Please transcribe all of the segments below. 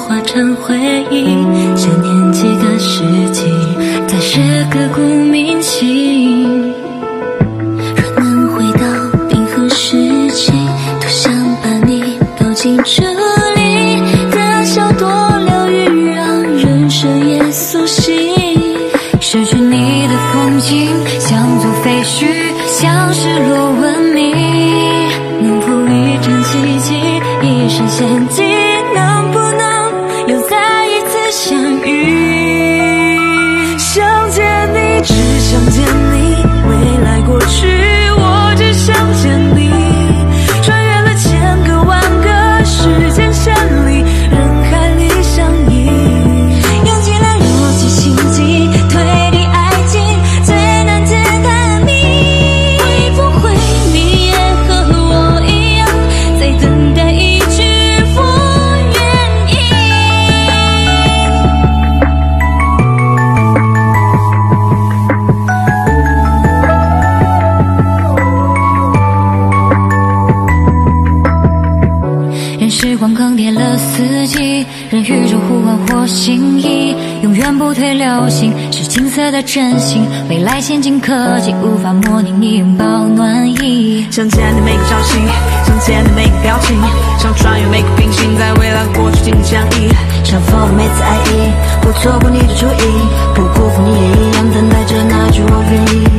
化成回忆，想念几个世纪，再是刻骨铭心。若能回到冰河时期，多想把你抱进这里，的笑多疗愈，让人生也苏醒。失去你的风景，像座废墟，像失落文明。能否一阵奇迹，一声献祭，能不能又再一次相遇？想见你，只想见你，未来过去，我只想见你。穿越了千个万个时间线里，人海里相依，用尽了逻辑心机，推理爱情最难解的谜。会不会你也和我一样，在等待一句我愿意？任时光更迭了四季，任宇宙呼唤或心意，永远不退流行，是金色的真心。未来先进科技无法模拟你拥抱暖意。 想见你每个朝夕，想见你每个表情，想穿越每个平行，在未来过去进行相依。 想否每次爱意，不错过你的注意，不辜负你也一样等待着那句我愿意。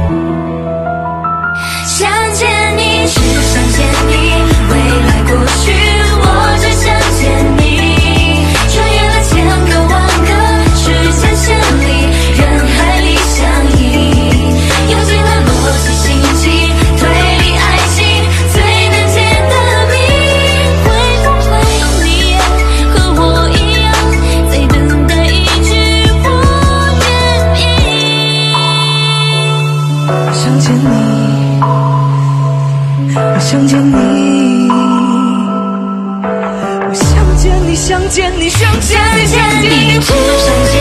想见你，只想见你，未来过去，我只想见你。穿越了千个万个时间线里，人海里相依，用尽了逻辑心机，推理爱情最难解的谜。会不会你也和我一样，在等待一句我愿意？ 想见你，我想见你，我想见你，想见你，想见你，想见你， 只想见